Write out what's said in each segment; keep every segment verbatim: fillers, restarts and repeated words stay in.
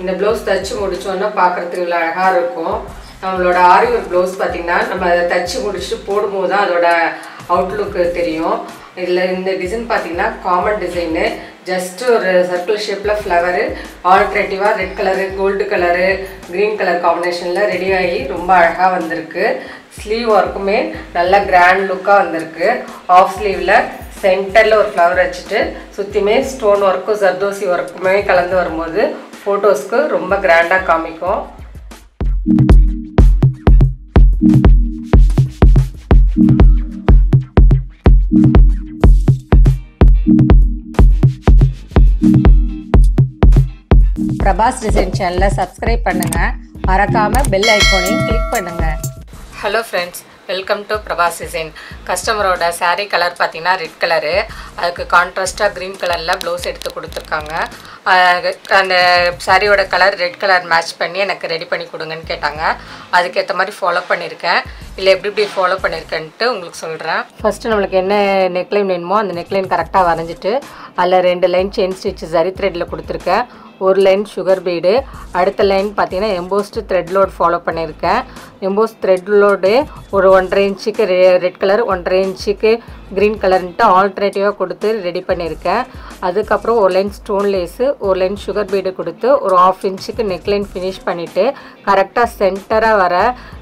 இந்த ப்ளவுஸ் தச்சு முடிச்சோன்னா பார்க்குறதுக்கு இவ்வளோ அழகாக இருக்கும். நம்மளோட ஆரி ஒர்க் ப்ளவுஸ் பார்த்திங்கன்னா நம்ம அதை தச்சு முடிச்சுட்டு போடும்போது தான் அதோட அவுட்லுக்கு தெரியும். இதில் இந்த டிசைன் பார்த்திங்கன்னா காமன் டிசைனு, ஜஸ்ட்டு ஒரு சர்க்கிள் ஷேப்பில் ஃப்ளவரு, ஆல்ட்ரேட்டிவாக red colour, gold colour, green colour காம்பினேஷனில் ரெடி ஆகி ரொம்ப அழகாக வந்திருக்கு. ஸ்லீவ் ஒர்க்குமே நல்ல கிராண்ட் லுக்காக வந்திருக்கு. ஆஃப் ஸ்லீவில் சென்டரில் ஒரு ஃப்ளவர் வச்சுட்டு சுற்றியுமே ஸ்டோன் ஒர்க்கும் ஜர்தோசி ஒர்க்குமே கலந்து வரும்போது ஃபோட்டோஸ்க்கு ரொம்ப கிராண்டாக காமிக்கும். பிரபாஸ் டிசைன் சேனலை சப்ஸ்கிரைப் பண்ணுங்கள், மறக்காமல் பெல் ஐக்கானையும் கிளிக் பண்ணுங்கள். Hello friends, welcome to Prabhas design. கஸ்டமரோட சாரீ கலர் பார்த்திங்கன்னா ரெட் கலரு, அதுக்கு கான்ட்ராஸ்ட்டாக க்ரீன் கலரில் ப்ளவுஸ் எடுத்து கொடுத்துருக்காங்க. அந்த சாரியோட கலர் ரெட் கலர் மேட்ச் பண்ணி எனக்கு ரெடி பண்ணி கொடுங்கன்னு கேட்டாங்க. அதுக்கேற்ற மாதிரி ஃபாலோ பண்ணியிருக்கேன். இல்லை எப்படி இப்படி ஃபாலோ பண்ணியிருக்கேன்ட்டு உங்களுக்கு சொல்கிறேன். ஃபஸ்ட்டு நம்மளுக்கு என்ன நெக்லைன் வேணுமோ அந்த நெக்லைன் கரெக்டாக வரைஞ்சிட்டு அதில் ரெண்டு லைன் செயின் ஸ்டிச் ஜரி த்ரெட்டில் கொடுத்துருக்கேன். ஒரு லைன் சுகர் பீடு, அடுத்த லைன் பார்த்தீங்கன்னா எம்போஸ்டு த்ரெட் லோட் ஃபாலோ பண்ணியிருக்கேன். எம்போஸ் த்ரெட் லோடு ஒரு ஒன்றரை இன்ச்சுக்கு ரெட் கலர், ஒன்றரை இன்ச்சுக்கு க்ரீன் கலர்ன்ட்டு ஆல்ட்ரேட்டிவாக கொடுத்து ரெடி பண்ணியிருக்கேன். அதுக்கப்புறம் ஒரு லைன் ஸ்டோன் லேஸு, ஒரு லைன் சுகர் பீடு கொடுத்து ஒரு ஆஃப் இன்ச்சுக்கு நெக்லைன் ஃபினிஷ் பண்ணிவிட்டு கரெக்டாக சென்டராக வர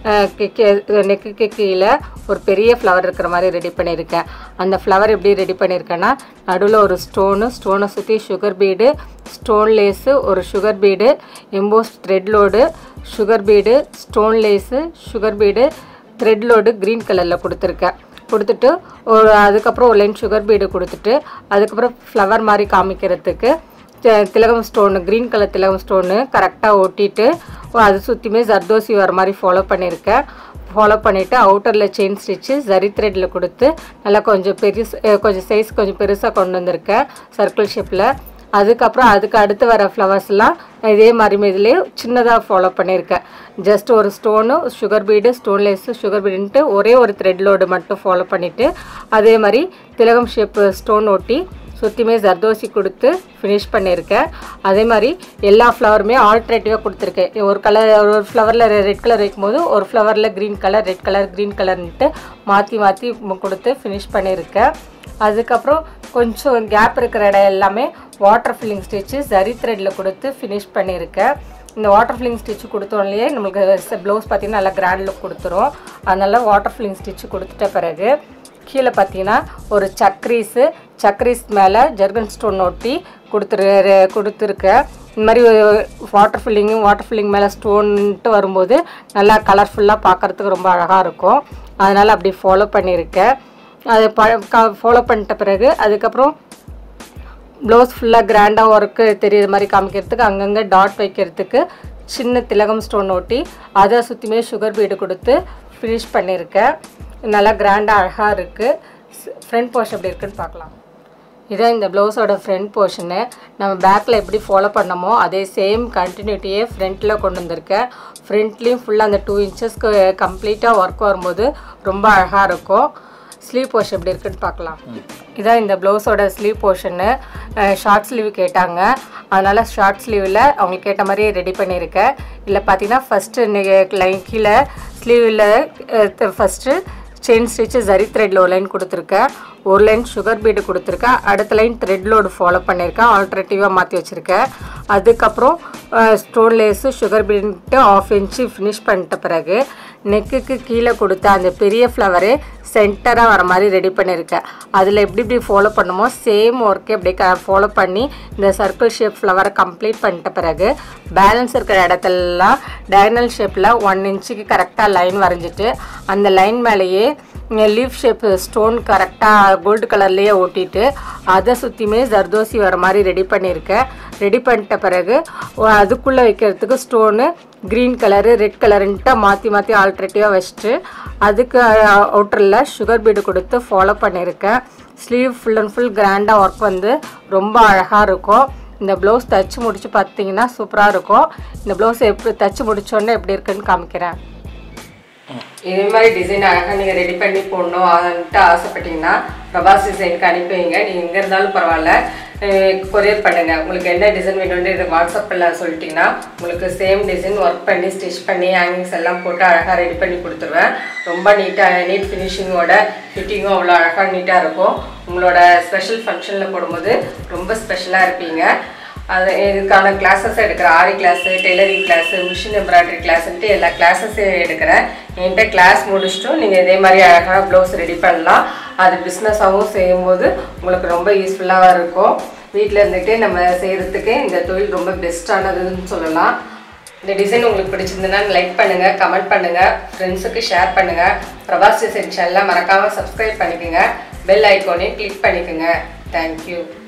நெக்குக்கு கீழே ஒரு பெரிய ஃப்ளவர் இருக்கிற மாதிரி ரெடி பண்ணியிருக்கேன். அந்த ஃப்ளவர் எப்படி ரெடி பண்ணியிருக்கேன்னா, நடுவில் ஒரு ஸ்டோனு, ஸ்டோனை சுற்றி சுகர் பீடு, ஸ்டோன் லேஸு, ஒரு sugar bead, emboss thread load, sugar bead, stone lace, sugar bead, thread load green கலரில் கொடுத்துருக்கேன். கொடுத்துட்டு ஒரு அதுக்கப்புறம் ஒரு லைன் சுகர் பீடு கொடுத்துட்டு அதுக்கப்புறம் ஃப்ளவர் மாதிரி காமிக்கிறதுக்கு திலகம் ஸ்டோனு, க்ரீன் கலர் திலகம் ஸ்டோனு கரெக்டாக ஒட்டிட்டு அது சுற்றியுமே ஜர்தோசி வர மாதிரி ஃபாலோ பண்ணியிருக்கேன். ஃபாலோ பண்ணிவிட்டு அவுட்டரில் செயின் ஸ்டிச்சு ஜரி த்ரெட்டில் கொடுத்து நல்லா கொஞ்சம் பெரிய கொஞ்சம் சைஸ் கொஞ்சம் பெருசாக கொண்டு வந்திருக்கேன் சர்க்கிள் ஷேப்பில். அதுக்கப்புறம் அதுக்கு அடுத்து வர ஃப்ளவர்ஸ்லாம் இதே மாதிரி இதுலேயே சின்னதாக ஃபாலோ பண்ணியிருக்கேன். ஜஸ்ட் ஒரு stone, sugar bead, stone lace, sugar பீடுன்ட்டு ஒரே ஒரு த்ரெட் லோடு மட்டும் ஃபாலோ பண்ணிவிட்டு அதே மாதிரி திலகம் ஷேப்பு ஸ்டோன் ஒட்டி சுற்றியுமே ஜர்தோசி கொடுத்து ஃபினிஷ் பண்ணியிருக்கேன். அதே மாதிரி எல்லா ஃப்ளவருமே ஆல்ட்ரேட்டிவாக கொடுத்துருக்கேன். ஒரு கலர் ஒரு ஃப்ளவரில் ரெட் கலர் வைக்கும்போது ஒரு ஃப்ளவரில் green colour, red colour, green கலர்ன்ட்டு மாற்றி மாற்றி கொடுத்து ஃபினிஷ் பண்ணியிருக்கேன். அதுக்கப்புறம் கொஞ்சம் கேப் இருக்கிற இடம் எல்லாமே வாட்டர் ஃபில்லிங் ஸ்டிச்சு ஜரி த்ரெட்டில் கொடுத்து ஃபினிஷ் பண்ணியிருக்கேன். இந்த வாட்டர் ஃபில்லிங் ஸ்டிச்சு கொடுத்தோன்னே நம்மளுக்கு ப்ளவுஸ் பார்த்திங்கன்னா நல்லா கிராண்ட் லுக் கொடுத்துரும். அதனால் வாட்டர் ஃபில்லிங் ஸ்டிச்சு கொடுத்துட்ட பிறகு கீழே பார்த்தீங்கன்னா ஒரு சக்ரீஸு, சக்ரீஸ் மேலே ஜெர்கன் ஸ்டோன் ஒட்டி கொடுத்துரு கொடுத்துருக்கேன். இந்த மாதிரி வாட்டர் ஃபில்லிங்கு வாட்டர் ஃபில்லிங் மேலே ஸ்டோன்ட்டு வரும்போது நல்லா கலர்ஃபுல்லாக பார்க்குறதுக்கு ரொம்ப அழகாக இருக்கும். அதனால் அப்படி ஃபாலோ பண்ணியிருக்கேன். அது ப ஃபாலோ பண்ணிட்ட பிறகு அதுக்கப்புறம் ப்ளவுஸ் ஃபுல்லாக கிராண்டாக ஒர்க்கு தெரியுற மாதிரி காமிக்கிறதுக்கு அங்கங்கே டாட் வைக்கிறதுக்கு சின்ன திலகம் ஸ்டோன் ஓட்டி அதை சுற்றியுமே சுகர் பீடு கொடுத்து ஃபினிஷ் பண்ணியிருக்கேன். நல்லா கிராண்டாக அழகாக இருக்குது. ஃப்ரண்ட் போர்ஷன் எப்படி இருக்குன்னு பார்க்கலாம். இதான் இந்த ப்ளவுஸோட ஃப்ரண்ட் போர்ஷனு. நம்ம பேக்கில் எப்படி ஃபாலோ பண்ணமோ அதே சேம் கண்டினியூட்டியே ஃப்ரண்ட்டில் கொண்டு வந்திருக்கேன். ஃப்ரண்ட்லேயும் ஃபுல்லாக அந்த டூ இன்ச்சஸ்க்கு கம்ப்ளீட்டாக ஒர்க் வரும்போது ரொம்ப அழகாக இருக்கும். ஸ்லீவ் போர்ஷன் எப்படி இருக்குன்னு பார்க்கலாம். இதான் இந்த ப்ளவுஸோட ஸ்லீவ் போர்ஷனு. ஷார்ட் ஸ்லீவ் கேட்டாங்க, அதனால் ஷார்ட் ஸ்லீவில் அவங்களுக்கு கேட்ட மாதிரியே ரெடி பண்ணியிருக்கேன். இல்லை பார்த்தீங்கன்னா ஃபஸ்ட்டு லைன் கீழே ஸ்லீவில் ஃபஸ்ட்டு செயின் ஸ்டிச்சு ஜரி த்ரெட்டில் ஒரு லைன் கொடுத்துருக்கேன், ஒரு லைன் சுகர் பீடு கொடுத்துருக்கேன், அடுத்த லைன் த்ரெட் லோடு ஃபாலோ பண்ணியிருக்கேன், ஆல்ட்ரேட்டிவாக மாற்றி வச்சுருக்கேன். அதுக்கப்புறம் ஸ்டோன் லேஸு சுகர் பீடுன்ட்டு ஆஃப் இன்ச்சு ஃபினிஷ் பண்ணிட்ட பிறகு நெக்குக்கு கீழே கொடுத்த அந்த பெரிய ஃப்ளவரு சென்டராக வர மாதிரி ரெடி பண்ணியிருக்கேன். அதில் எப்படி இப்படி ஃபாலோ பண்ணுமோ சேம் ஒர்க்கே இப்படி க ஃபாலோ பண்ணி இந்த சர்க்கிள் ஷேப் ஃப்ளவரை கம்ப்ளீட் பண்ணிட்ட பிறகு பேலன்ஸ் இருக்கிற இடத்துலலாம் டயகனல் ஷேப்பில் ஒன் இன்ச்சுக்கு கரெக்டாக லைன் வரைஞ்சிட்டு அந்த லைன் மேலேயே லீஃப் ஷேப் ஸ்டோன் கரெக்டாக கோல்டு கலர்லேயே ஓட்டிட்டு அதை சுற்றியுமே ஜர்தோசி வர மாதிரி ரெடி பண்ணியிருக்கேன். ரெடி பண்ணிட்ட பிறகு அதுக்குள்ளே வைக்கிறதுக்கு ஸ்டோனு க்ரீன் கலரு, ரெட் கலருன்ட்டு மாற்றி மாற்றி ஆல்ட்ரேட்டிவாக வச்சுட்டு அதுக்கு அவுட்டரில் சுகர் பீடு கொடுத்து ஃபாலோ பண்ணியிருக்கேன். ஸ்லீவ் ஃபுல் அண்ட் ஃபுல் கிராண்டாக ஒர்க் வந்து ரொம்ப அழகாக இருக்கும். இந்த ப்ளவுஸ் தைச்சி முடிச்சு பார்த்தீங்கன்னா சூப்பராக இருக்கும். இந்த ப்ளவுஸ் எப்படி தைச்சி முடிச்சோன்னே எப்படி இருக்குன்னு காமிக்கிறேன். இதே மாதிரி டிசைன் அழகாக நீங்கள் ரெடி பண்ணி போடணும் அதுன்ட்டு ஆசைப்பட்டீங்கன்னா பிரபாஸ் டிசைனுக்கு அனுப்பி வைங்க. நீங்கள் எங்கே இருந்தாலும் பரவாயில்ல, கொரியர் பண்ணுங்கள். உங்களுக்கு என்ன டிசைன் வேணும்னு இது வாட்ஸ்அப்பில் சொல்லிட்டிங்கன்னா உங்களுக்கு சேம் டிசைன் ஒர்க் பண்ணி ஸ்டிச் பண்ணி ஹேங்கிங்ஸ் எல்லாம் போட்டு அழகாக ரெடி பண்ணி கொடுத்துருவேன். ரொம்ப நீட்டாக நீட் ஃபினிஷிங்கோட ஃபிட்டிங்கும் அவ்வளோ அழகாக நீட்டாக இருக்கும். உங்களோட ஸ்பெஷல் ஃபங்க்ஷனில் போடும்போது ரொம்ப ஸ்பெஷலாக இருப்பீங்க. அது இதுக்கான கிளாஸஸ் எடுக்கிறேன். Aari class, tailoring class, machine embroidery கிளாஸுன்ட்டு எல்லா கிளாஸஸையும் எடுக்கிறேன். என்கிட்ட கிளாஸ் முடிச்சுட்டும் நீங்கள் இதே மாதிரி அழகாக ப்ளவுஸ் ரெடி பண்ணலாம். அது பிஸ்னஸாகவும் செய்யும்போது உங்களுக்கு ரொம்ப யூஸ்ஃபுல்லாக இருக்கும். வீட்டில் இருந்துகிட்டே நம்ம செய்கிறதுக்கு இந்த தொழில் ரொம்ப பெஸ்ட்டானதுன்னு சொல்லலாம். இந்த டிசைன் உங்களுக்கு பிடிச்சிருந்ததுன்னா லைக் பண்ணுங்கள், கமெண்ட் பண்ணுங்கள், ஃப்ரெண்ட்ஸுக்கு ஷேர் பண்ணுங்கள். பிரபாஸ் டிசைன் சேனலை மறக்காமல் சப்ஸ்கிரைப் பண்ணிக்கோங்க. பெல் ஐக்கானையும் கிளிக் பண்ணிக்கோங்க. தேங்க்யூ.